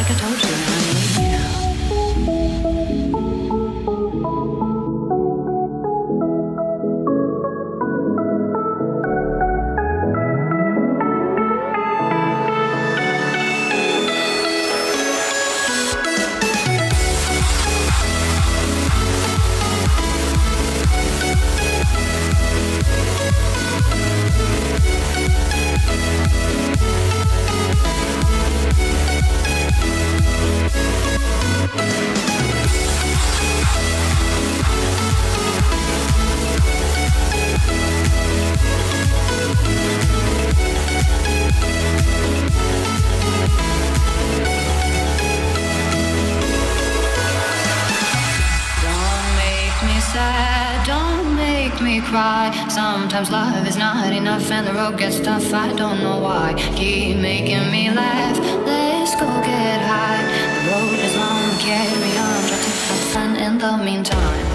like I told you, honey. Don't make me cry. Sometimes love is not enough and the road gets tough. I don't know why. Keep making me laugh. Let's go get high. The road is long, carry on. Try to have fun in the meantime.